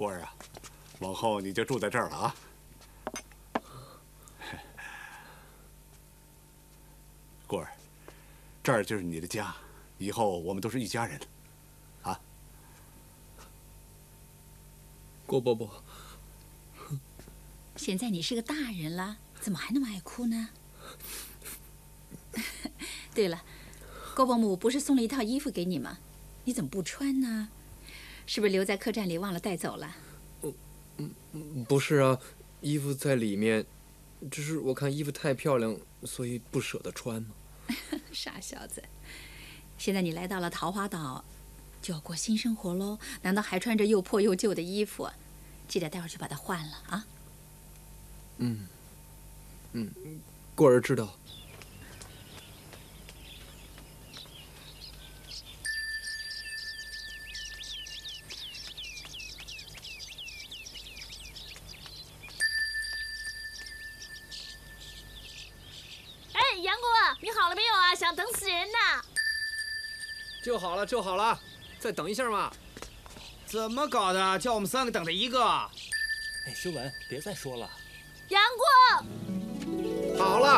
果儿啊，往后你就住在这儿了啊。果儿，这儿就是你的家，以后我们都是一家人，啊。 郭伯伯， 现在你是个大人了，怎么还那么爱哭呢？对了，郭伯母不是送了一套衣服给你吗？你怎么不穿呢？是不是留在客栈里忘了带走了？ 不是啊，衣服在里面，只是我看衣服太漂亮，所以不舍得穿嘛。 傻小子，现在你来到了桃花岛，就要过新生活喽，难道还穿着又破又旧的衣服？记得待会儿去把它换了啊。 过儿知道。 杨过，你好了没有啊？想等死人呐！ 就好了，就好了，再等一下嘛。 怎么搞的？叫我们3个等着一个。 哎，修文，别再说了。 杨过， 好了。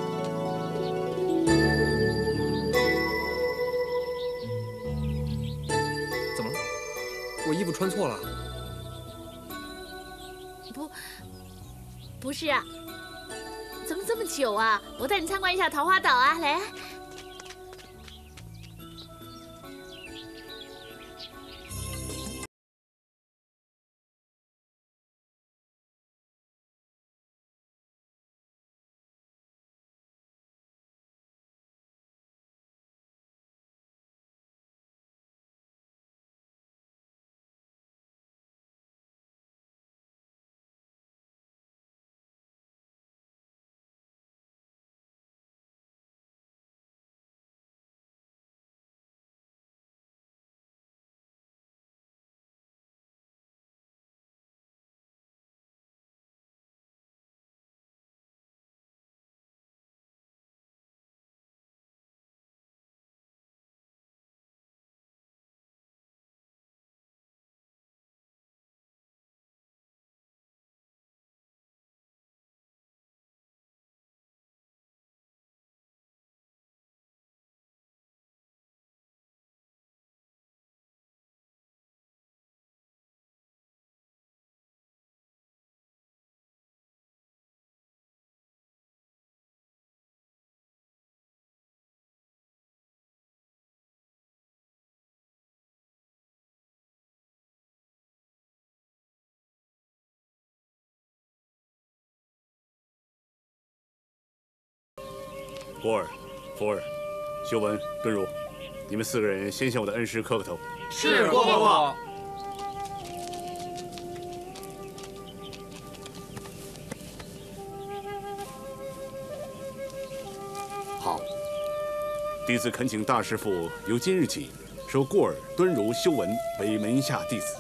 怎么了？我衣服穿错了？ 不是啊。怎么这么久啊？我带你参观一下桃花岛啊！来。 果儿、福儿、修文、敦儒，你们4个人先向我的恩师磕个头。 是郭伯伯。 好，弟子恳请大师父由今日起收过儿、敦儒、修文为门下弟子。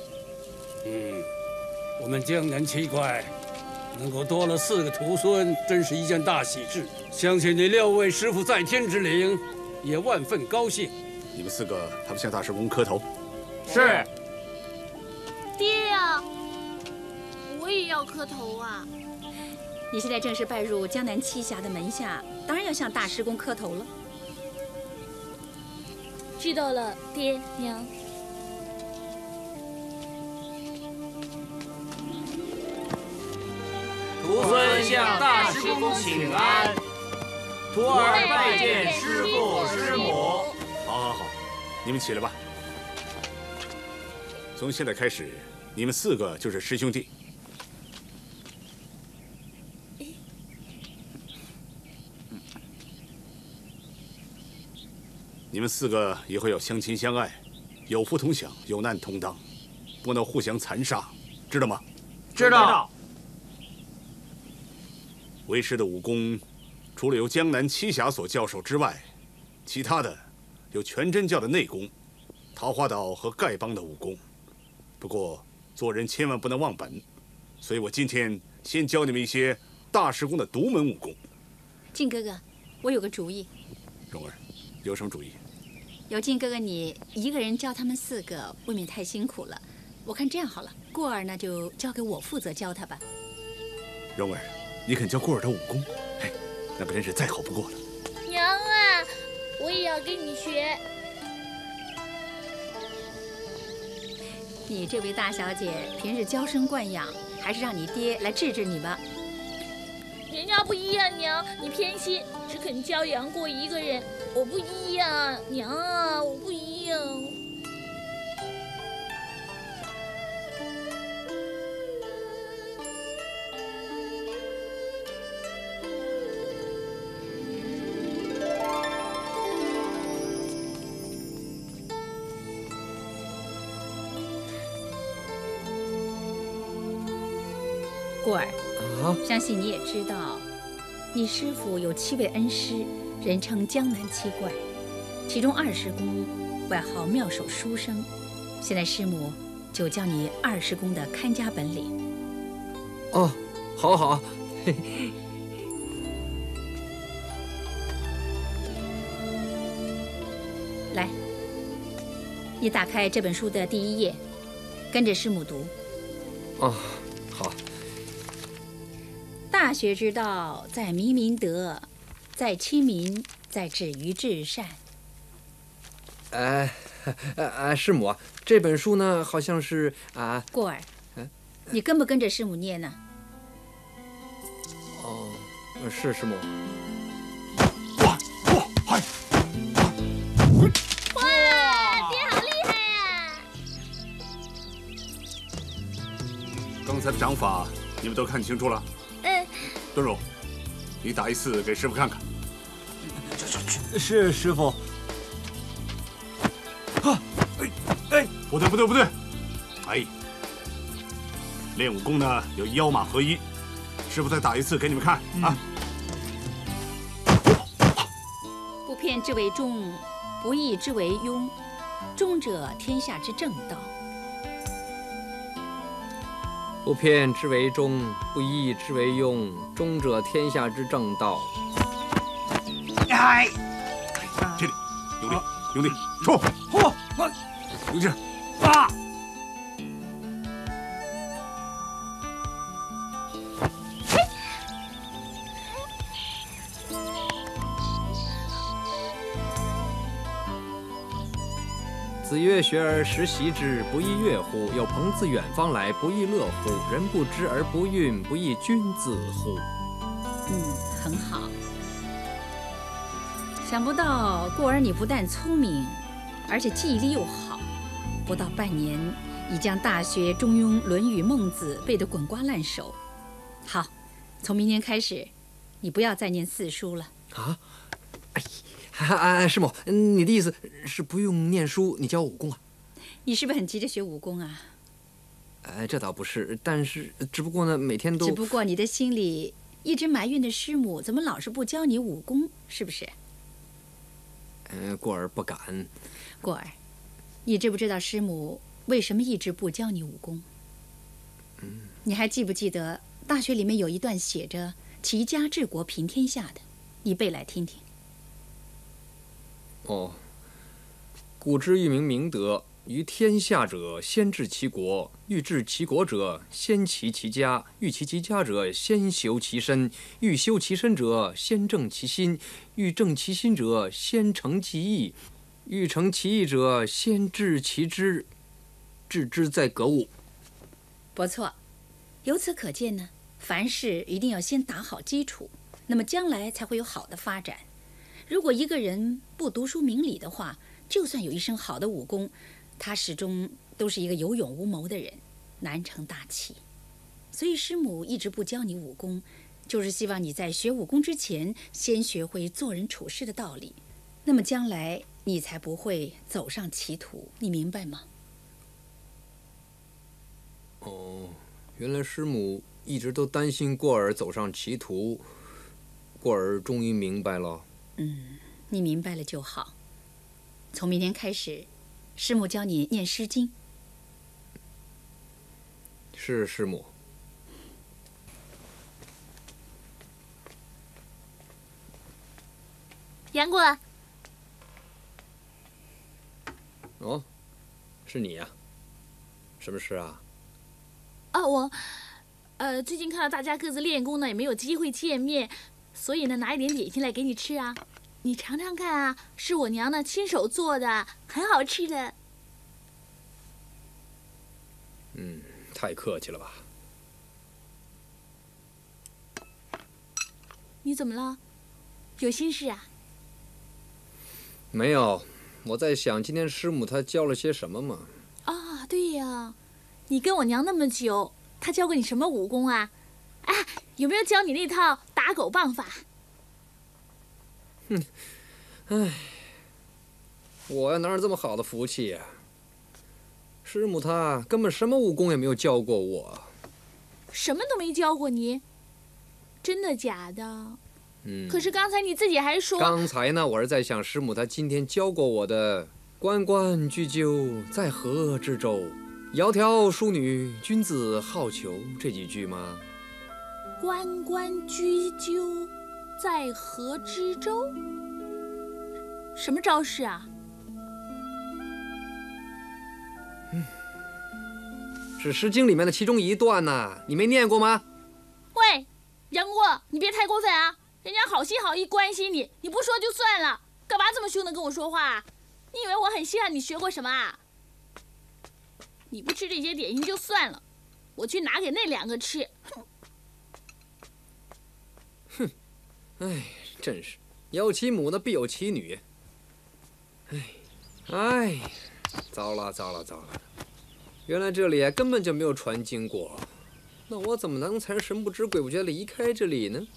我们江南七怪能够多了4个徒孙，真是一件大喜事。相信你6位师傅在天之灵也万分高兴。 你们4个还不向大师公磕头？ 是。 爹呀，我也要磕头啊！ 你现在正式拜入江南七侠的门下，当然要向大师公磕头了。 知道了，爹娘。 徒孙向大师公请安，徒儿拜见师父师母。 好，你们起来吧。从现在开始，你们4个就是师兄弟。你们4个以后要相亲相爱，有福同享，有难同当，不能互相残杀，知道吗？ 知道。 为师的武功，除了由江南七侠所教授之外，其他的有全真教的内功，桃花岛和丐帮的武功。不过做人千万不能忘本，所以我今天先教你们一些大师公的独门武功。 靖哥哥，我有个主意。 蓉儿，有什么主意？ 有靖哥哥你一个人教他们4个，未免太辛苦了。 我看这样好了，过儿呢就交给我负责教他吧。 蓉儿，你肯教过儿的武功，嘿，那可真是再好不过了。 娘啊，我也要跟你学。 你这位大小姐平日娇生惯养，还是让你爹来治治你吧。 人家不一样，娘，你偏心，只肯教养过一个人。我不一样，娘啊，我不一样。 过儿， 啊， 相信你也知道，你师傅有7位恩师，人称江南七怪，其中20公外号妙手书生。现在师母就教你20公的看家本领。 哦，好好，嘿嘿。 来，你打开这本书的第1页，跟着师母读。 哦，好。 大学之道，在明明德，在亲民，在止于至善。 师母，这本书呢，好像是啊。 过儿，你跟不跟着师母念呢？ 哦，是师母。 哇，嗨！ 哇，爹好厉害呀！ 刚才的掌法你们都看清楚了？敦荣，你打一次给师傅看看。 是师傅。 不对，哎，练武功呢有腰马合一，师傅再打一次给你们看啊。 不骗之为中，不义之为庸，中者天下之正道。 不骗之为中，不义之为庸，中者天下之正道。 哎，这里用力，冲！嚯，有劲！啊！ 子曰：“学而时习之，不亦乐乎？有朋自远方来，不亦乐乎？人不知而不愠，不亦君子乎？” 很好。想不到过儿你不但聪明，而且记忆力又好，不到半年已将《大学》《中庸》《论语》《孟子》背得滚瓜烂熟。好，从明天开始，你不要再念4书了。 啊？哎，师母，你的意思是不用念书，你教武功啊？ 你是不是很急着学武功啊？ 这倒不是，但是只不过呢，每天都…… 只不过你的心里一直埋怨的师母怎么老是不教你武功，是不是？ 过儿不敢。 过儿，你知不知道师母为什么一直不教你武功？你还记不记得《大学》里面有一段写着“齐家治国平天下”的，你背来听听。 哦，古之欲明明德，于天下者，先治其国；欲治其国者，先齐其家；欲齐其家者，先修其身；欲修其身者，先正其心；欲正其心者，先诚其意；欲诚其意者，先治其知。致知在格物。 不错，由此可见呢，凡事一定要先打好基础，那么将来才会有好的发展。如果一个人不读书明理的话，就算有一身好的武功，他始终都是一个有勇无谋的人，难成大器。所以师母一直不教你武功，就是希望你在学武功之前，先学会做人处事的道理，那么将来你才不会走上歧途，你明白吗？ 哦，原来师母一直都担心过儿走上歧途，过儿终于明白了。 你明白了就好。从明天开始，师母教你念《诗经》。 是师母。 杨过， 哦，是你呀。 什么事啊？ 啊，我，最近看到大家各自练功呢，也没有机会见面，所以呢，拿一点点心来给你吃啊。你尝尝看啊，是我娘呢亲手做的，很好吃的。 太客气了吧？ 你怎么了？有心事啊？ 没有，我在想今天师母她教了些什么嘛。 啊，对呀，你跟我娘那么久，她教过你什么武功啊？哎，有没有教你那套打狗棒法？ 我呀哪有这么好的福气呀？师母她根本什么武功也没有教过我。 什么都没教过你？真的假的？可是刚才你自己还说…… 刚才呢，我是在想师母她今天教过我的“关关雎鸠，在河之洲，窈窕淑女，君子好逑”这几句吗？ 关关雎鸠，在河之洲。什么招式啊？ 是《诗经》里面的其中一段呐，你没念过吗？ 喂，杨过，你别太过分啊！人家好心好意关心你，你不说就算了，干嘛这么凶的跟我说话？你以为我很稀罕你学过什么啊？你不吃这些点心就算了，我去拿给那2个吃。 哼，哎，真是有其母的必有其女。哎，糟了糟了糟了！原来这里根本就没有传经过，那我怎么能才神不知鬼不觉离开这里呢？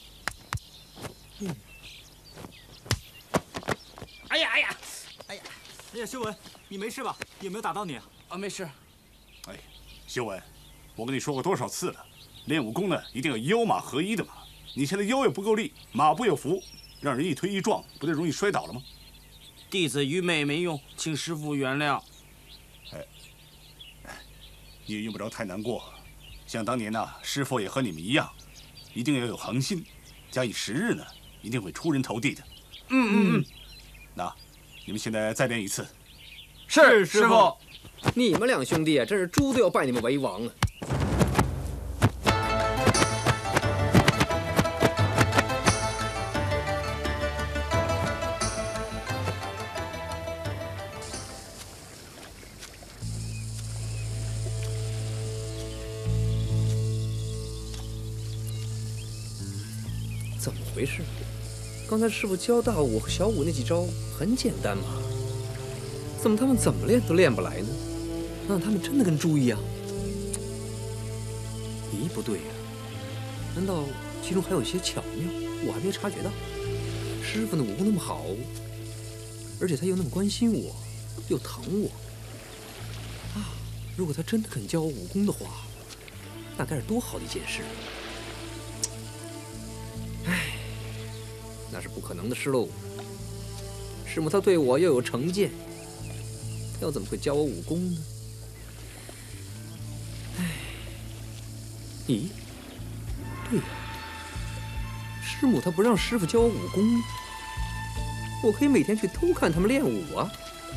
哎呀，修文，你没事吧？有没有打到你啊？ 啊，没事。 哎，修文，我跟你说过多少次了，练武功呢一定要腰马合一的嘛。你现在腰也不够力，马不有扶，让人一推一撞，不就容易摔倒了吗？ 弟子愚昧没用，请师父原谅。 你也用不着太难过，想当年呐，师父也和你们一样，一定要有恒心，假以时日呢，一定会出人头地的。那你们现在再练一次。 是师父。 你们两兄弟啊，真是猪都要拜你们为王啊！怎么回事？刚才师傅教大武和小武那几招很简单嘛，怎么他们怎么练都练不来呢？难道他们真的跟猪一样？咦，不对呀，难道其中还有些巧妙，我还没察觉到？师傅的武功那么好，而且他又那么关心我，又疼我啊！如果他真的肯教我武功的话，那该是多好的一件事！唉，那是不可能的事喽。师母她对我又有成见，她又怎么会教我武功呢？唉，咦，对呀，师母她不让师傅教我武功，我可以每天去偷看他们练武啊！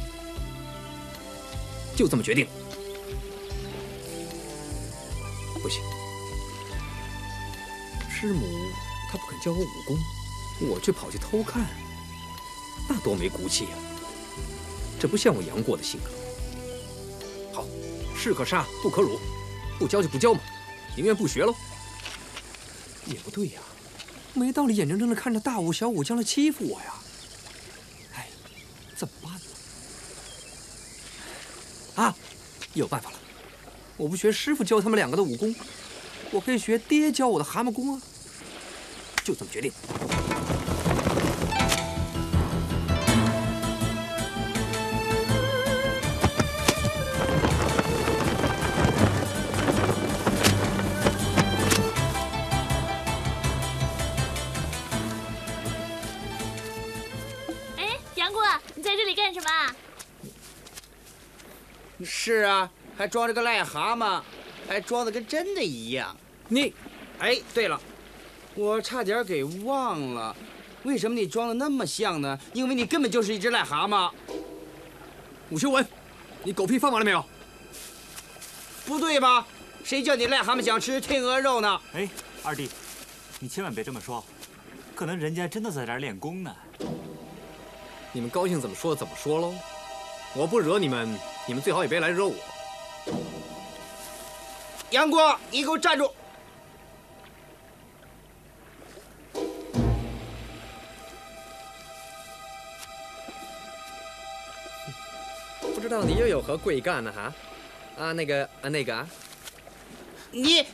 就这么决定。不行，师母她不肯教我武功，我却跑去偷看，那多没骨气呀！这不像我杨过的性格。好，士可杀不可辱，不教就不教嘛，宁愿不学喽。也不对呀，没道理眼睁睁的看着大武小武将来欺负我呀！哎，怎么办呢？啊，有办法了！我不学师傅教他们2个的武功，我可以学爹教我的蛤蟆功啊！就这么决定。 哎，杨过，你在这里干什么啊？ 是啊，还装着个癞蛤蟆，还装的跟真的一样。 你， 哎，对了，我差点给忘了，为什么你装的那么像呢？因为你根本就是一只癞蛤蟆。 武修文，你狗屁放完了没有？ 不对吧？谁叫你癞蛤蟆想吃天鹅肉呢？ 哎，二弟，你千万别这么说，可能人家真的在这儿练功呢。 你们高兴怎么说怎么说喽。我不惹你们，你们最好也别来惹我。 杨过，你给我站住！ 不知道你又有何贵干呢？哈？那个啊！ 你。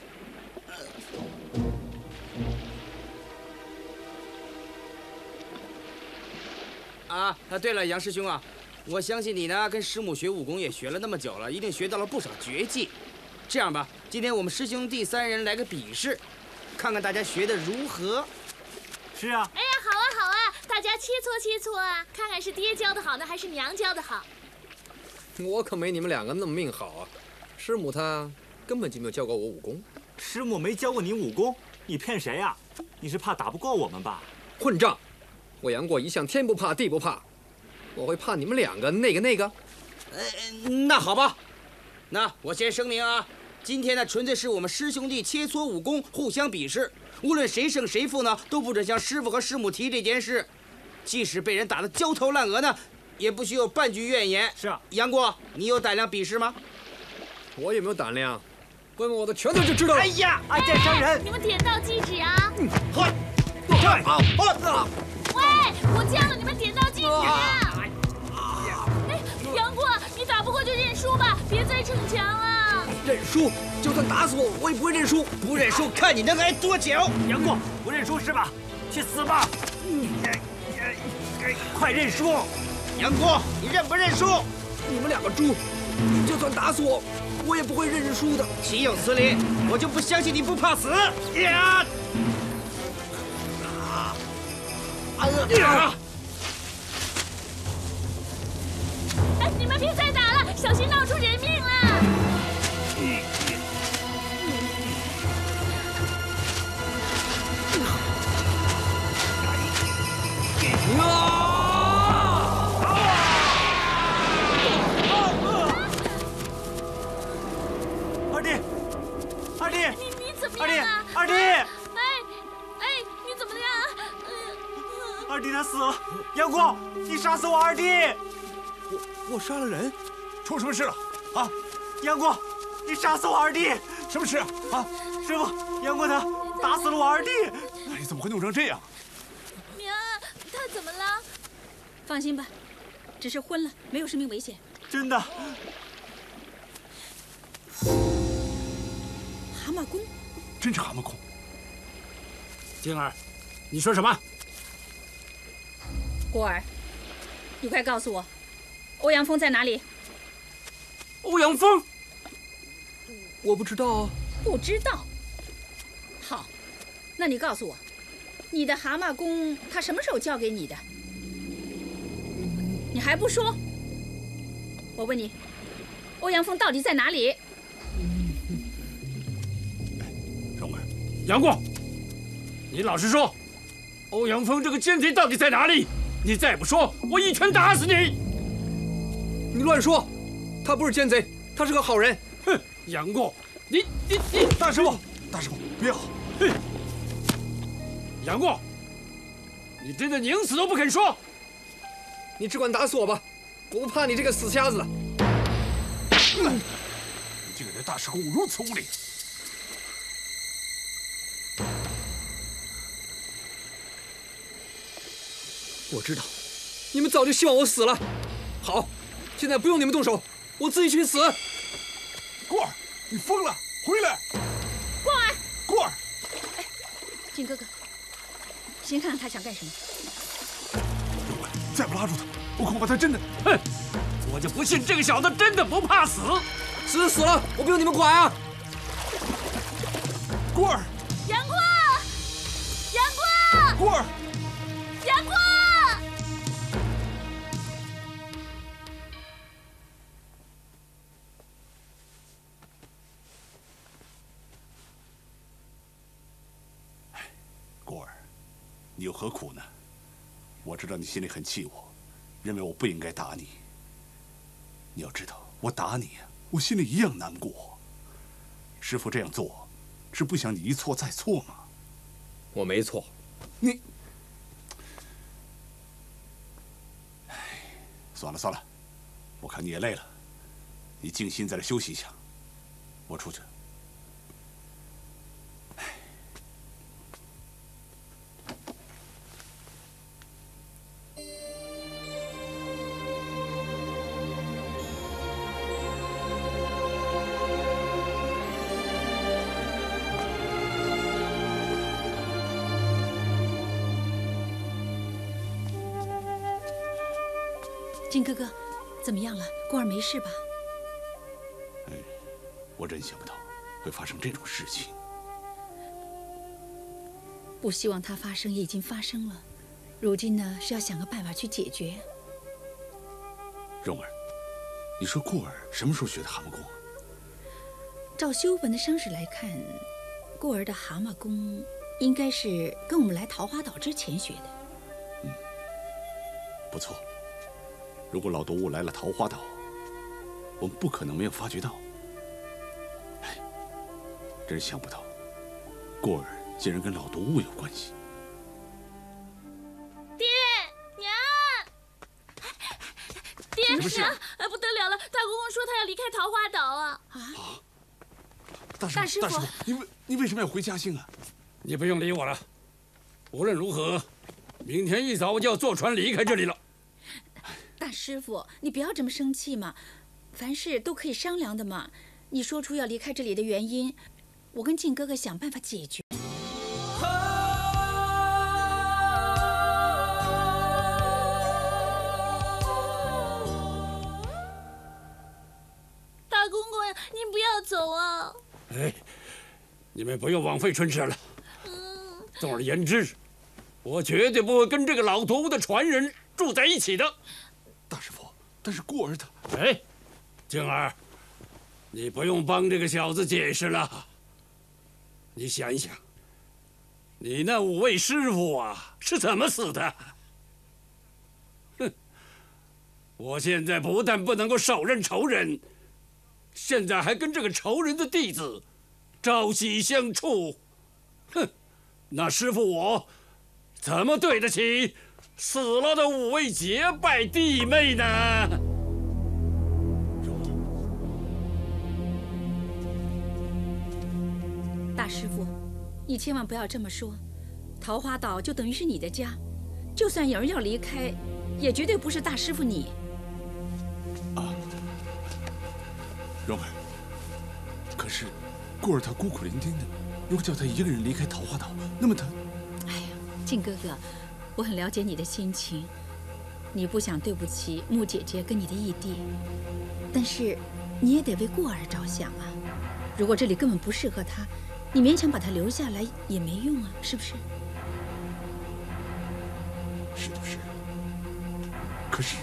对了，杨师兄啊，我相信你呢，跟师母学武功也学了那么久了，一定学到了不少绝技。这样吧，今天我们师兄弟3人来个比试，看看大家学的如何。 是啊。 哎呀，好啊好啊，大家切磋切磋啊，看看是爹教的好呢，还是娘教的好。 我可没你们2个那么命好啊！师母她根本就没有教过我武功。 师母没教过你武功？你骗谁呀？你是怕打不过我们吧？ 混账！我杨过一向天不怕地不怕，我会怕你们2个那个？ 那好吧，那我先声明啊，今天呢纯粹是我们师兄弟切磋武功，互相比试，无论谁胜谁负呢，都不准向师傅和师母提这件事。即使被人打得焦头烂额呢，也不许有半句怨言。 是啊， 杨过，你有胆量比试吗？ 我有没有胆量？问问我的拳头就知道了。 哎呀， 暗箭伤人！ 你们点到即止啊！ 好， 喂，我叫了你们点到即止啊！哎，杨过，你打不过就认输吧，别再逞强了。 认输？就算打死我，我也不会认输。 不认输，看你能挨多久！ 杨过，不认输是吧？去死吧！快认输！ 杨过，你认不认输？ 你们2个猪，就算打死我，我也不会认输的。 岂有此理！我就不相信你不怕死！呀！ 哎，你们别再打了，小心闹出人命了！ 二弟， 你怎么样啊？ 二弟， 你怎么样？ 二弟他死了！杨过，你杀死我二弟！ 我杀了人？出什么事了？啊！ 杨过，你杀死我二弟！ 什么事啊？ 师傅，杨过他打死了我二弟！ 你怎么会弄成这样？ 娘，他怎么了？ 放心吧，只是昏了，没有生命危险。 真的？ 蛤蟆功， 真是蛤蟆功。 静儿，你说什么？ 果儿，你快告诉我，欧阳锋在哪里？ 欧阳锋？ 我不知道啊。 不知道。好，那你告诉我，你的蛤蟆功他什么时候教给你的？你还不说？我问你，欧阳锋到底在哪里？ 荣儿， 杨过，你老实说，欧阳锋这个奸贼到底在哪里？你再不说，我一拳打死你！ 你乱说，他不是奸贼，他是个好人。 哼，杨过，你！ 大师傅，不要！ 哼，杨过，你真的宁死都不肯说？ 你只管打死我吧，我不怕你这个死瞎子。 你竟然对大师公如此无礼！ 我知道，你们早就希望我死了。好，现在不用你们动手，我自己去死。 过儿，你疯了！回来！ 过儿， 过儿！ 哎，靖哥哥，先看看他想干什么。 荣儿，再不拉住他，我恐怕他真的…… 哼，我就不信这个小子真的不怕死。 死了，我不用你们管啊！ 过儿， 杨过，杨过， 过儿， 杨过。 过儿，你有何苦呢？我知道你心里很气我，认为我不应该打你。你要知道，我打你，我心里一样难过。 师傅这样做，是不想你一错再错吗？ 我没错。 你，算了算了，我看你也累了，你静心在这休息一下。我出去。 金哥哥，怎么样了？过儿没事吧？ 我真想不到会发生这种事情。 不希望它发生，也已经发生了。如今呢，是要想个办法去解决。 蓉儿，你说过儿什么时候学的蛤蟆功啊？ 照修文的伤势来看，过儿的蛤蟆功应该是跟我们来桃花岛之前学的。 不错。如果老毒物来了桃花岛，我们不可能没有发觉到。哎，真想不到，过儿竟然跟老毒物有关系。 爹娘，爹娘，不得了了！大公公说他要离开桃花岛啊！ 啊！大师傅，你为什么要回嘉兴啊？ 你不用理我了。无论如何，明天一早我就要坐船离开这里了。 大师傅，你不要这么生气嘛，凡事都可以商量的嘛。你说出要离开这里的原因，我跟靖哥哥想办法解决。 大公公呀，您不要走啊！ 哎，你们不用枉费唇舌了。总而言之，我绝对不会跟这个老毒物的传人住在一起的。 大师傅，但是过儿他…… 哎，静儿，你不用帮这个小子解释了。你想一想，你那5位师傅啊是怎么死的？哼！我现在不但不能够手刃仇人，现在还跟这个仇人的弟子朝夕相处。哼！那师傅我怎么对得起死了的5位结拜弟妹呢？ 大师傅，你千万不要这么说。桃花岛就等于是你的家，就算有人要离开，也绝对不是大师傅你。 啊，蓉儿，可是过儿他孤苦伶仃的，如果叫他一个人离开桃花岛，那么他…… 哎呀，靖哥哥，我很了解你的心情，你不想对不起穆姐姐跟你的义弟，但是你也得为过儿着想啊。如果这里根本不适合他，你勉强把他留下来也没用啊，是不是？ 是就是。可是，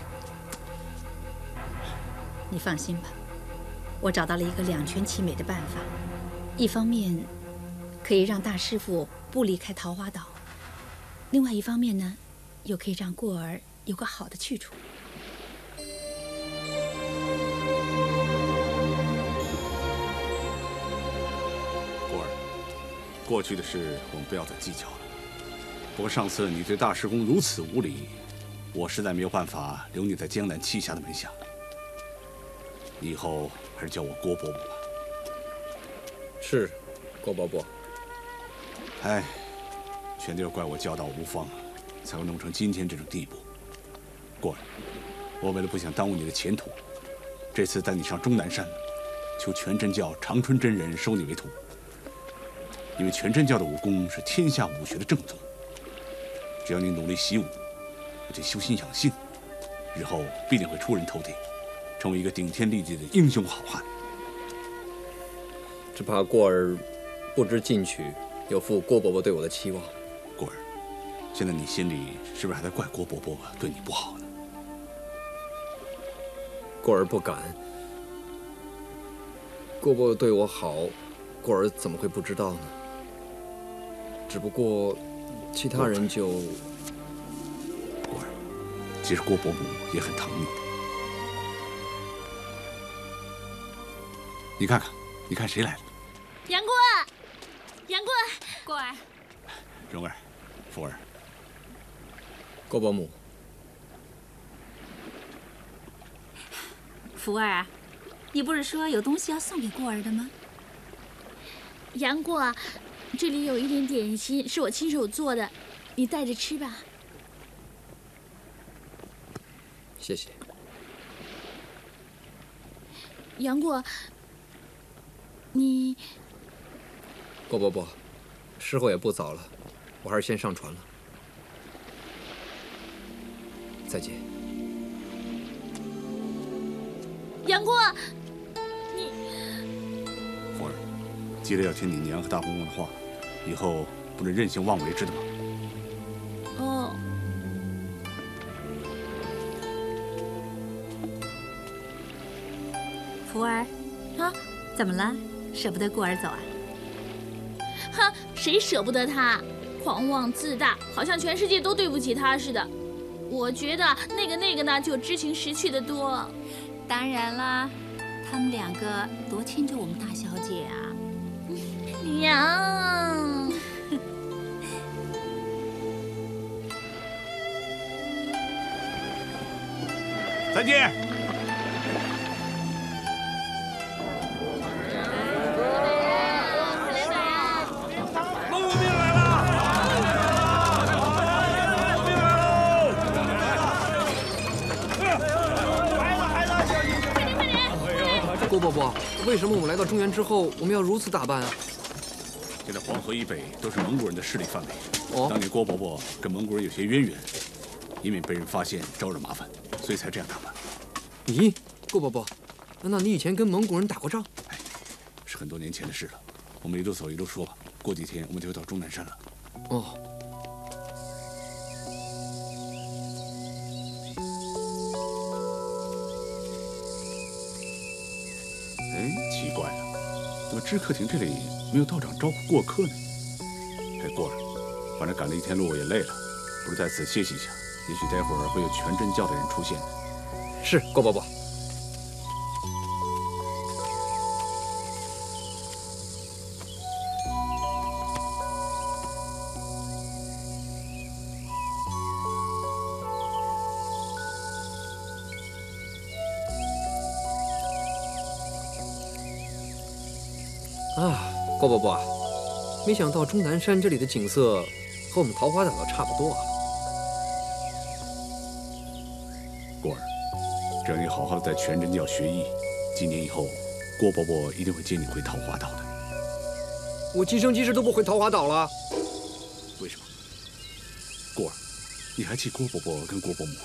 你放心吧，我找到了一个两全其美的办法。一方面可以让大师傅不离开桃花岛，另外一方面呢，又可以让过儿有个好的去处。 过儿，过去的事我们不要再计较了。不过上次你对大师公如此无礼，我实在没有办法留你在江南栖霞的门下。你以后还是叫我郭伯母吧。 是，郭伯伯。 哎，全都要怪我教导无方，才会弄成今天这种地步。过儿，我为了不想耽误你的前途，这次带你上终南山，求全真教长春真人收你为徒。因为全真教的武功是天下武学的正宗，只要你努力习武，而且修心养性，日后必定会出人头地，成为一个顶天立地的英雄好汉。 只怕过儿不知进取，有负郭伯伯对我的期望。 过儿，现在你心里是不是还在怪郭伯伯对你不好呢？ 过儿不敢。郭伯伯对我好，过儿怎么会不知道呢？只不过其他人就…… 过儿，其实郭伯母也很疼你的。你看看，你看谁来了？ 杨过，杨过， 过儿， 蓉儿，福儿， 郭伯母， 福儿啊，你不是说有东西要送给过儿的吗？ 杨过，这里有一点点心，是我亲手做的，你带着吃吧。 谢谢。 杨过，你郭伯伯，时候也不早了，我还是先上船了。再见。 杨过， 福儿，记得要听你娘和大公公的话，以后不能任性妄为，知道吗？ 哦， 福儿，啊，怎么了？舍不得过儿走啊？ 哼，谁舍不得他？狂妄自大，好像全世界都对不起他似的。我觉得那个呢，就知情识趣的多。 当然啦，他们两个多牵着我们大小姐啊！ 娘， 再见。 郭伯伯，为什么我们来到中原之后，我们要如此打扮啊？ 现在黄河以北都是蒙古人的势力范围。 哦， 当年郭伯伯跟蒙古人有些渊源，以免被人发现招惹麻烦，所以才这样打扮。 你，郭伯伯，难道你以前跟蒙古人打过仗？ 哎，是很多年前的事了。我们一路走一路说吧，过几天我们就会到终南山了。 哦。 哎，奇怪了，怎么知客亭这里没有道长招呼过客呢？哎，过儿，反正赶了一天路也累了，不如在此歇息一下。也许待会儿会有全真教的人出现。 是，郭伯伯。啊，郭伯伯，没想到终南山这里的景色和我们桃花岛的差不多啊。 过儿，只要你好好的在全真教学艺，几年以后，郭伯伯一定会接你回桃花岛的。 我今生今世都不回桃花岛了。 为什么？过儿，你还记郭伯伯跟郭伯母？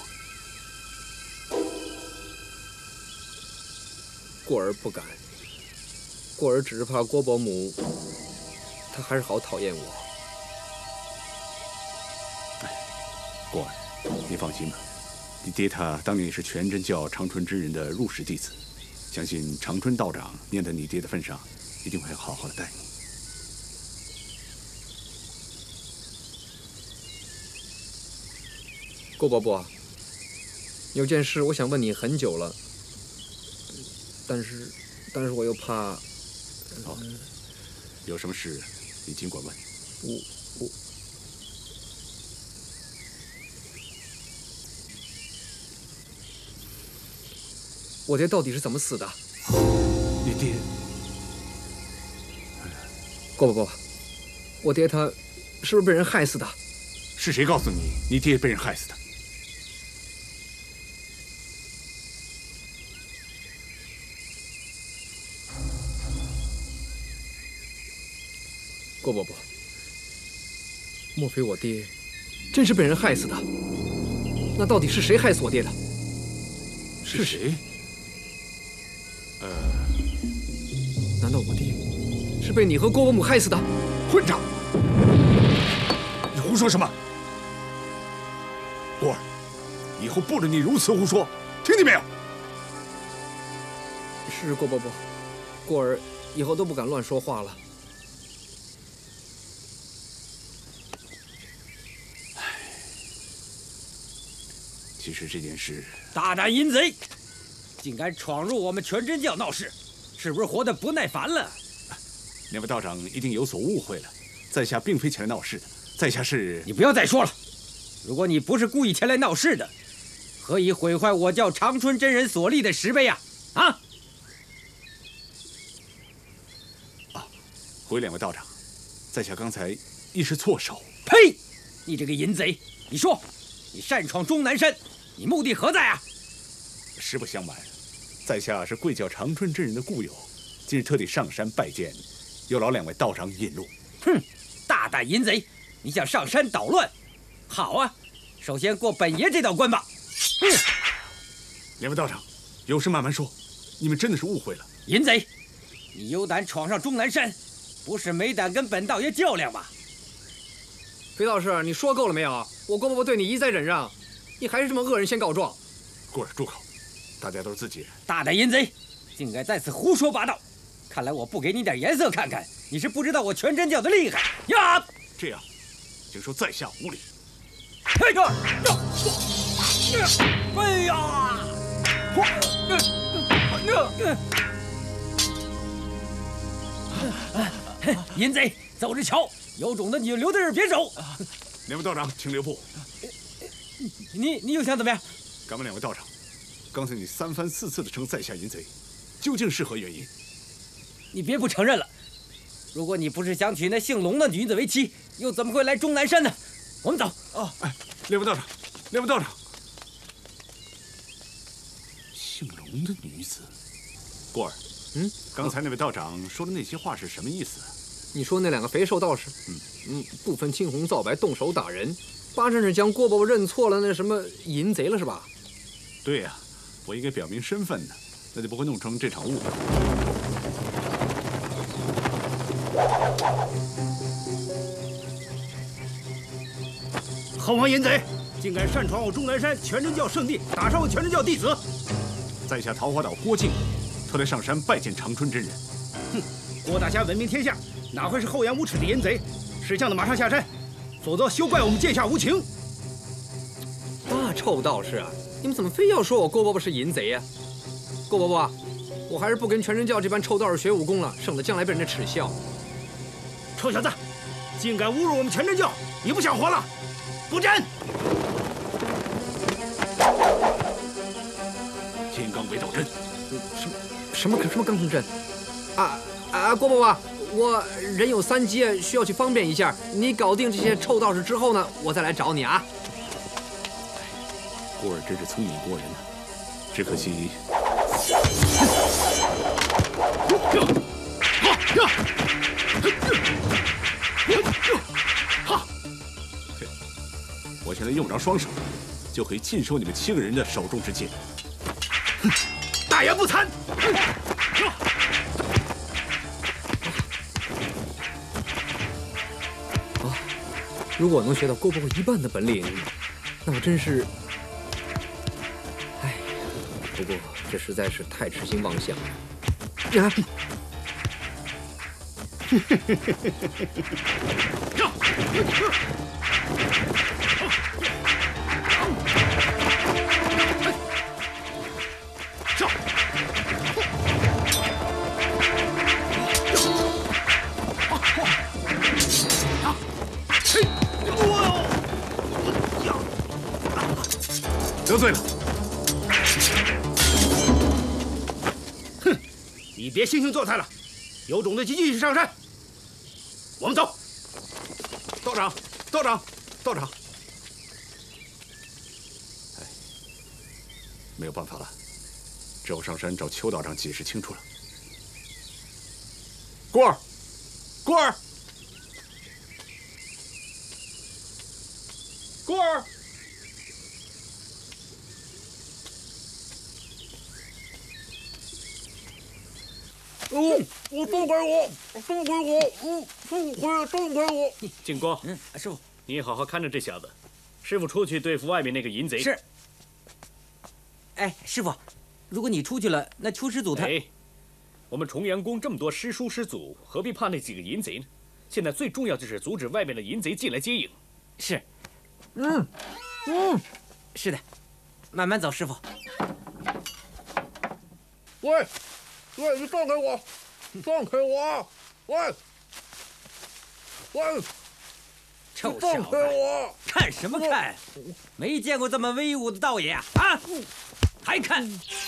过儿不敢。过儿只是怕郭伯母，她还是好讨厌我。 哎，过儿，你放心吧，你爹他当年也是全真教长春之人的入室弟子，相信长春道长念在你爹的份上，一定会好好的待你。 郭伯伯，有件事我想问你很久了，但是我又怕。 好，有什么事你尽管问。 我爹到底是怎么死的？ 你爹？ 郭伯伯，我爹他是不是被人害死的？ 是谁告诉你你爹被人害死的？ 郭伯伯，莫非我爹真是被人害死的？那到底是谁害死我爹的？ 是谁？ 难道我爹是被你和郭伯母害死的？ 混账！你胡说什么？郭儿，以后不准你如此胡说，听见没有？ 是郭伯伯，过儿以后都不敢乱说话了。 其实这件事， 大胆淫贼，竟敢闯入我们全真教闹事，是不是活得不耐烦了？ 两位道长一定有所误会了，在下并非前来闹事的，在下是…… 你不要再说了。如果你不是故意前来闹事的，何以毁坏我叫长春真人所立的石碑呀？啊！ 回两位道长，在下刚才一时错手。 呸！你这个淫贼！你说，你擅闯终南山，你目的何在啊？ 实不相瞒，在下是贵教长春真人的故友，今日特地上山拜见，有劳两位道长引路。 哼，大胆淫贼！你想上山捣乱？好啊，首先过本爷这道关吧。 两位道长，有事慢慢说，你们真的是误会了。 淫贼，你有胆闯上终南山，不是没胆跟本道爷较量吧？ 裴道士，你说够了没有？我郭伯伯对你一再忍让，你还是这么恶人先告状。 过儿住口！大家都是自己人。 大胆淫贼，竟敢在此胡说八道！看来我不给你点颜色看看，你是不知道我全真教的厉害呀！ 这样，请受在下无礼。 哎呀！哎呀！淫贼，走着瞧！有种的你就留在这儿别走。 两位道长，请留步。 你又想怎么样？ 敢问两位道长，刚才你3番4次的称在下淫贼，究竟是何原因？ 你别不承认了。如果你不是想娶那姓龙的女子为妻，又怎么会来终南山呢？我们走。 哦，哎，两位道长，两位道长，姓龙的女子，过儿，刚才那位道长说的那些话是什么意思？ 你说那2个肥瘦道士，不分青红皂白动手打人，八成是将郭伯伯认错了那什么淫贼了是吧？ 对呀，我应该表明身份呢，那就不会弄成这场误会。 好王淫贼，竟敢擅闯我终南山全真教圣地，打伤我全真教弟子！ 在下桃花岛郭靖，特来上山拜见长春真人。 哼，郭大侠闻名天下，哪会是厚颜无耻的淫贼？识相的马上下山，否则休怪我们剑下无情。 大臭道士啊，你们怎么非要说我郭伯伯是淫贼呀？郭伯伯，我还是不跟全真教这般臭道士学武功了，省得将来被人家耻笑。 臭小子，竟敢侮辱我们全真教，你不想活了？布阵！ 金刚围道阵。 什么刚成阵？郭伯伯，我人有3急，需要去方便一下。你搞定这些臭道士之后呢，我再来找你啊。 郭儿真是聪明过人呢，只可惜。我现在用不着双手，就可以尽收你们7个人的手中之剑。 哼，大言不惭！ 如果能学到郭伯伯一半的本领，那我真是……哎，不过这实在是太痴心妄想了。呀！ 得罪了。 哼，你别惺惺作态了，有种的就继续上山。我们走。 道长，道长，道长。哎，没有办法了，只有上山找邱道长解释清楚了。郭儿，郭儿，郭儿。 放开我！放开我！放开我！ 景光， 师傅， 你好好看着这小子，师傅出去对付外面那个淫贼。 是。哎，师傅，如果你出去了，那邱师祖他…… 哎，我们重阳宫这么多师叔师祖，何必怕那几个淫贼呢？现在最重要就是阻止外面的淫贼进来接应。 是。是的，慢慢走，师傅。 喂，你放开我！放开我！ 喂！ 臭小子，看什么看？没见过这么威武的道爷啊！啊，还看？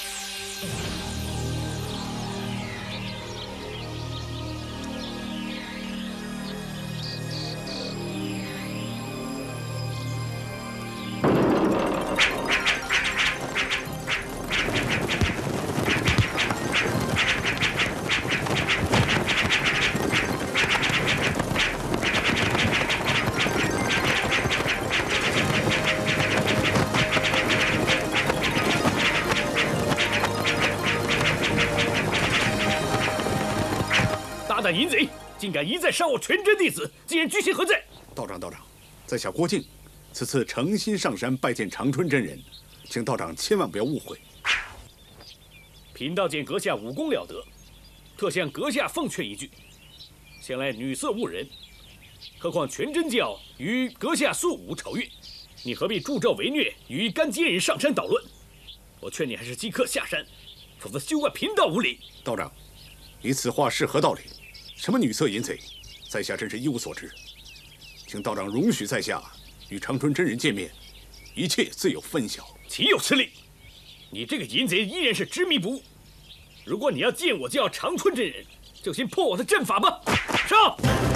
淫贼竟敢一再伤我全真弟子，今日居心何在？ 道长，在下郭靖，此次诚心上山拜见长春真人，请道长千万不要误会。 贫道见阁下武功了得，特向阁下奉劝一句：向来女色误人，何况全真教与阁下素武丑韵，你何必助纣为虐，与干奸人上山捣乱？我劝你还是即刻下山，否则休怪贫道无礼。 道长，你此话是何道理？什么女色淫贼，在下真是一无所知，请道长容许在下与长春真人见面，一切自有分晓。 岂有此理！你这个淫贼依然是执迷不悟。如果你要见我叫长春真人，就先破我的阵法吧。上！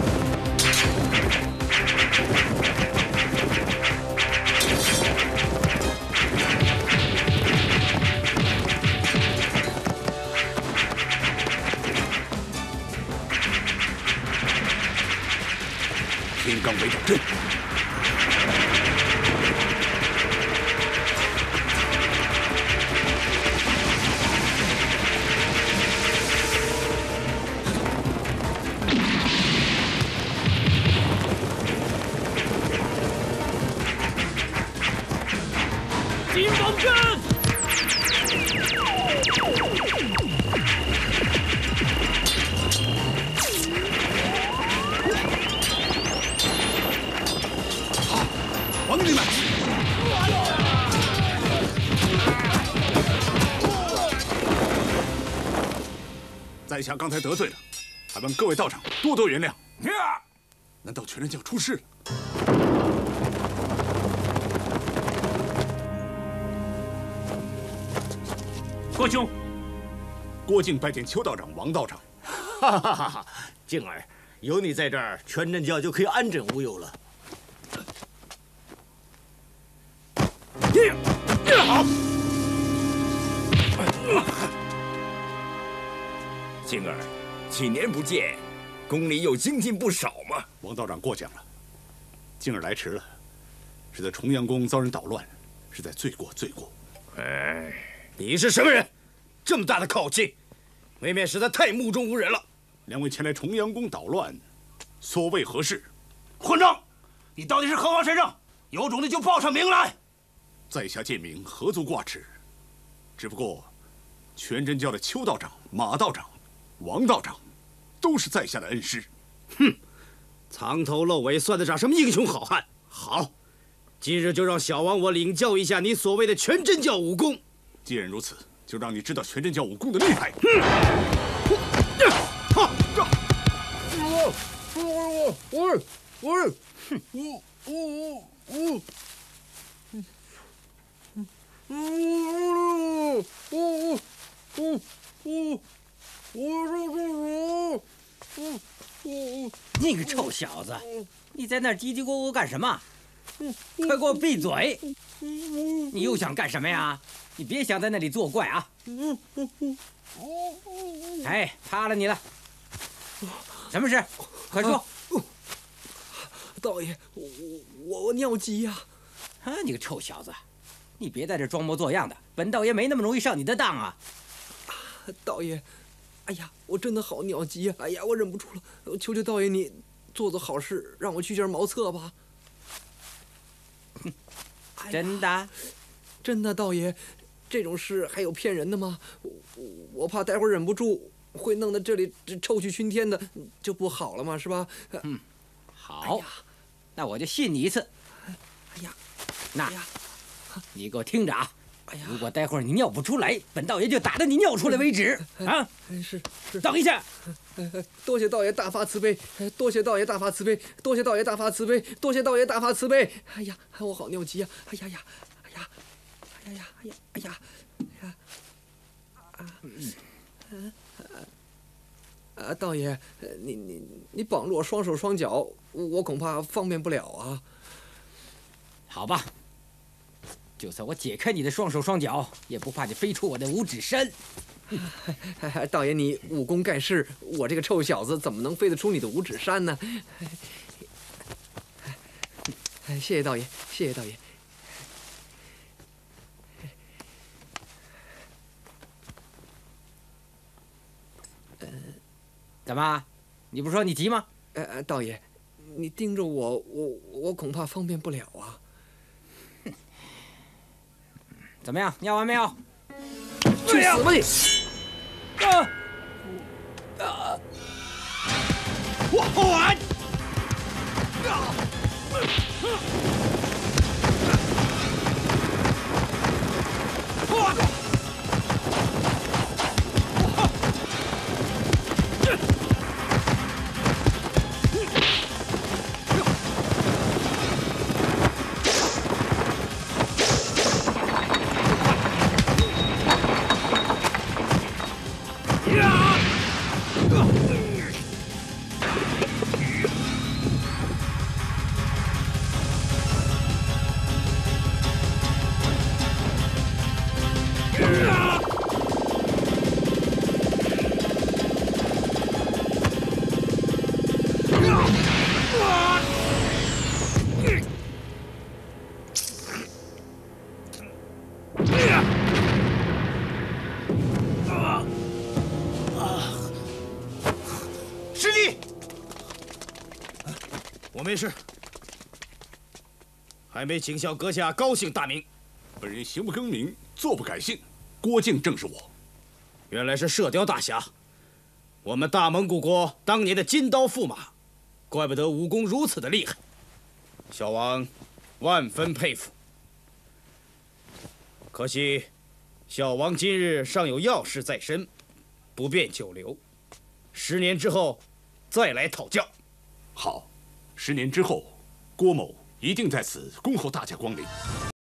天罡围挡阵。 金方阵。 王弟们，在下刚才得罪了，还望各位道长多多原谅。难道全真教出事了？ 郭兄， 郭靖拜见邱道长、王道长。 哈哈哈哈！静儿，有你在这儿，全真教就可以安枕无忧了。 好。 静儿，几年不见，宫里有精进不少嘛。 王道长过奖了，静儿来迟了，是在重阳宫遭人捣乱，是在罪过。 哎， 你是什么人？这么大的口气，未免实在太目中无人了。 两位前来重阳宫捣乱，所谓何事？ 混账！你到底是何方神圣？有种的就报上名来！ 在下贱民何足挂齿，只不过全真教的邱道长、马道长、王道长，都是在下的恩师。 哼，藏头露尾，算得上什么英雄好汉？好，今日就让小王我领教一下你所谓的全真教武功。 既然如此，就让你知道全真教武功的厉害。 你个臭小子，你在那儿叽叽咕咕干什么？快给我闭嘴！你又想干什么呀？你别想在那里作怪啊！哎，趴了你了！什么事？快说！ 道爷，我尿急呀！ 啊，你个臭小子，你别在这装模作样的，本道爷没那么容易上你的当啊！ 道爷，哎呀，我真的好尿急呀！哎呀，我忍不住了，求求道爷你做好事，让我去件茅厕吧。 真的？ 真的，道爷，这种事还有骗人的吗？我怕待会儿忍不住会弄得这里臭气熏天的，就不好了嘛，是吧？ 好，那我就信你一次。 哎呀， 那，你给我听着啊！ 哎呀，如果待会儿你尿不出来，本道爷就打到你尿出来为止啊！ 是。 等一下。 多谢道爷大发慈悲，多谢道爷大发慈悲，多谢道爷大发慈悲，多谢道爷大发慈悲。哎呀，我好尿急呀！哎呀呀，哎呀，哎呀呀，哎呀，哎呀，哎呀，道爷，你绑住我双手双脚，我恐怕方便不了啊。 好吧，就算我解开你的双手双脚，也不怕你飞出我的五指山。 道爷，你武功盖世，我这个臭小子怎么能飞得出你的五指山呢？谢谢道爷，谢谢道爷。 怎么？你不说你急吗？ 道爷，你盯着我，我恐怕方便不了啊。 怎么样？尿完没有？ 去死吧你！ 我师弟，我没事，还没请教阁下高姓大名。 本人行不更名，坐不改姓，郭靖正是我。 原来是射雕大侠，我们大蒙古国当年的金刀驸马，怪不得武功如此的厉害，小王万分佩服。可惜，小王今日尚有要事在身，不便久留。10年之后，再来讨教。 好，10年之后，郭某一定在此恭候大驾光临。